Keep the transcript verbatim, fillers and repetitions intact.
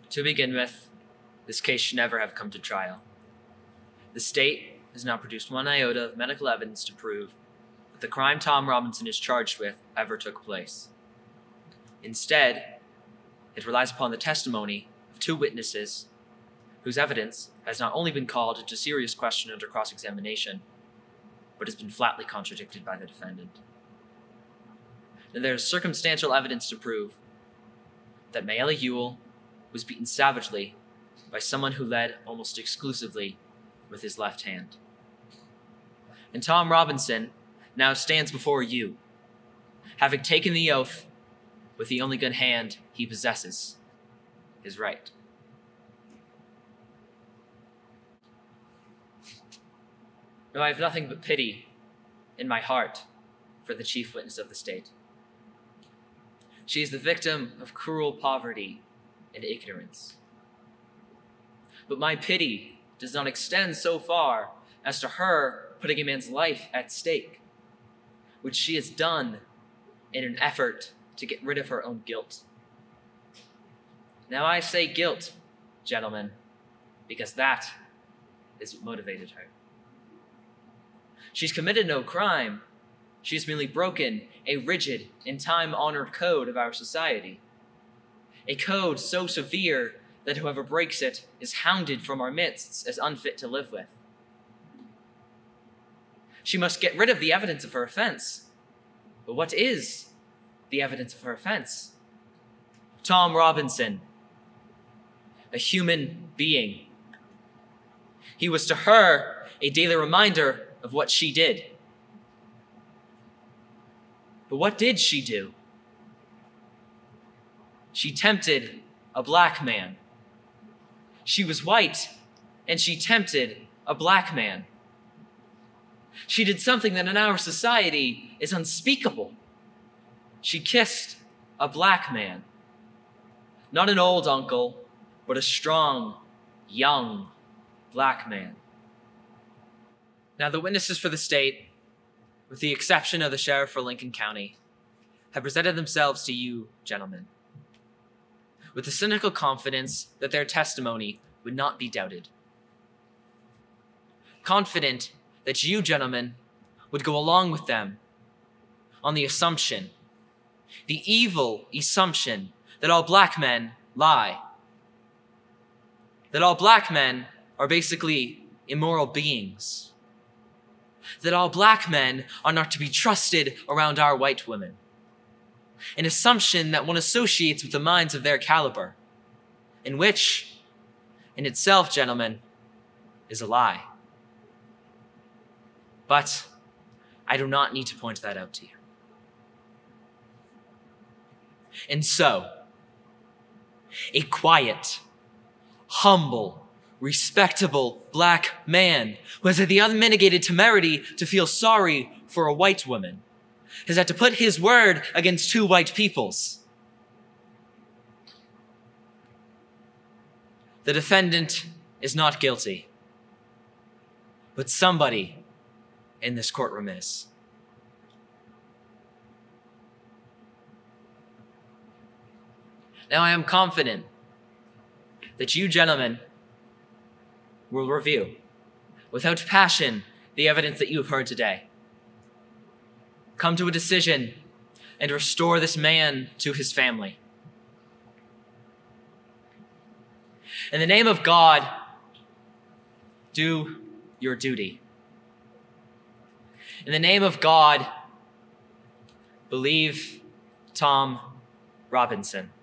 To begin with, this case should never have come to trial. The state has not produced one iota of medical evidence to prove that the crime Tom Robinson is charged with ever took place. Instead, it relies upon the testimony of two witnesses whose evidence has not only been called into serious question under cross-examination, but has been flatly contradicted by the defendant. And there is circumstantial evidence to prove that Mayella Ewell was beaten savagely by someone who led almost exclusively with his left hand. And Tom Robinson now stands before you, having taken the oath with the only good hand he possesses, his right. Now I have nothing but pity in my heart for the chief witness of the state. She is the victim of cruel poverty and ignorance. But my pity does not extend so far as to her putting a man's life at stake, which she has done in an effort to get rid of her own guilt. Now I say guilt, gentlemen, because that is what motivated her. She's committed no crime. She's merely broken a rigid and time-honored code of our society. A code so severe that whoever breaks it is hounded from our midst as unfit to live with. She must get rid of the evidence of her offense. But what is the evidence of her offense? Tom Robinson, a human being. He was to her a daily reminder of what she did. But what did she do? She tempted a black man. She was white, and she tempted a black man. She did something that in our society is unspeakable. She kissed a black man. Not an old uncle, but a strong, young black man. Now, the witnesses for the state, with the exception of the sheriff for Lincoln County, have presented themselves to you, gentlemen, with the cynical confidence that their testimony would not be doubted. Confident that you, gentlemen, would go along with them on the assumption, the evil assumption, that all black men lie. That all black men are basically immoral beings. That all black men are not to be trusted around our white women. An assumption that one associates with the minds of their caliber, in which, in itself, gentlemen, is a lie. But I do not need to point that out to you. And so, a quiet, humble, respectable black man who has had the unmitigated temerity to feel sorry for a white woman has had to put his word against two white peoples. The defendant is not guilty, but somebody in this courtroom is. Now I am confident that you gentlemen will review, without passion, the evidence that you have heard today. Come to a decision and restore this man to his family. In the name of God, do your duty. In the name of God, believe Tom Robinson.